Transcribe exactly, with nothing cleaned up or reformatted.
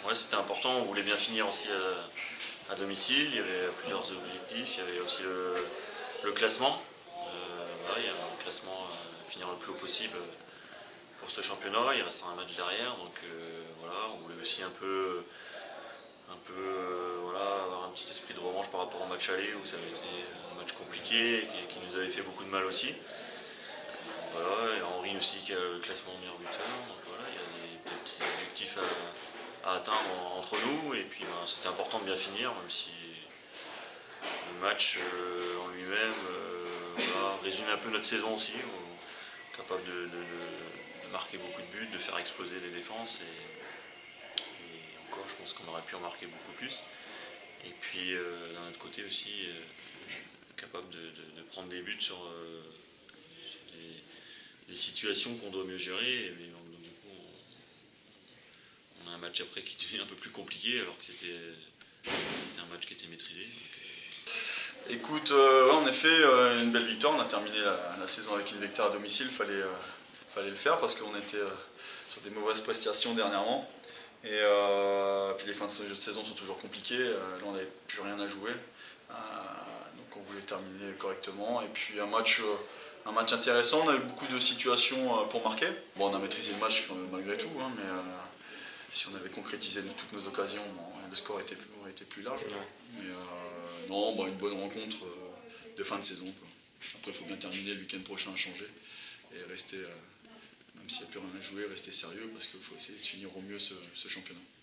ouais, c'était important, on voulait bien finir aussi à, à domicile, il y avait plusieurs objectifs, il y avait aussi le, le classement. Euh, voilà, il y a un classement, euh, finir le plus haut possible pour ce championnat, il restera un match derrière, donc euh, voilà, on voulait aussi un peu, un peu euh, voilà, avoir un petit esprit de revanche par rapport au match aller où ça avait été un match compliqué et qui, qui nous avait fait beaucoup de mal aussi. Voilà, et Henri aussi qui a le classement meilleur buteur, donc voilà, il y a des, des petits objectifs à, à atteindre entre nous, et puis ben, c'était important de bien finir, même si le match euh, en lui-même euh, voilà, résume un peu notre saison aussi, on est capable de, de, de, de marquer beaucoup de buts, de faire exploser les défenses, et, et encore je pense qu'on aurait pu en marquer beaucoup plus. Et puis euh, d'un autre côté aussi, euh, capable de, de, de prendre des buts sur, euh, sur des, des situations qu'on doit mieux gérer. Et, mais, donc, du coup, on, on a un match après qui devient un peu plus compliqué alors que c'était un match qui était maîtrisé. Donc, euh... Écoute, euh, en effet, euh, une belle victoire. On a terminé la, la saison avec une victoire à domicile. Il fallait, euh, fallait le faire parce qu'on était euh, sur des mauvaises prestations dernièrement. Et euh, puis les fins de saison sont toujours compliquées. Euh, là, on n'avait plus rien à jouer. Euh, donc on voulait terminer correctement. Et puis un match, euh, un match intéressant. On a eu beaucoup de situations euh, pour marquer. Bon, on a maîtrisé le match malgré tout, hein, mais euh, si on avait concrétisé toutes nos occasions, bon, le score était plus, aurait été plus large. Mais euh, non, bon, une bonne rencontre euh, de fin de saison, quoi. Après, il faut bien terminer le week-end prochain à changer et rester, euh, même s'il n'y a plus rien à jouer, rester sérieux parce qu'il faut essayer de finir au mieux ce, ce championnat.